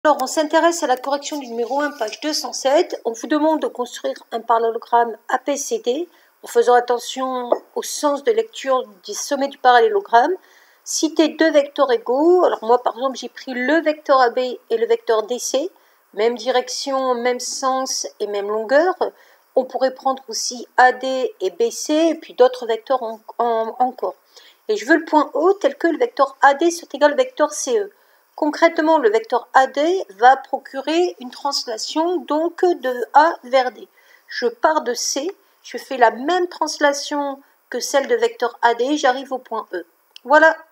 Alors, on s'intéresse à la correction du numéro 1, page 207. On vous demande de construire un parallélogramme APCD en faisant attention au sens de lecture du sommet du parallélogramme. Citez deux vecteurs égaux. Alors moi, par exemple, j'ai pris le vecteur AB et le vecteur DC. Même direction, même sens et même longueur. On pourrait prendre aussi AD et BC et puis d'autres vecteurs encore. Et je veux le point O tel que le vecteur AD soit égal au vecteur CE. Concrètement, le vecteur AD va procurer une translation donc de A vers D. Je pars de C, je fais la même translation que celle de vecteur AD, j'arrive au point E. Voilà.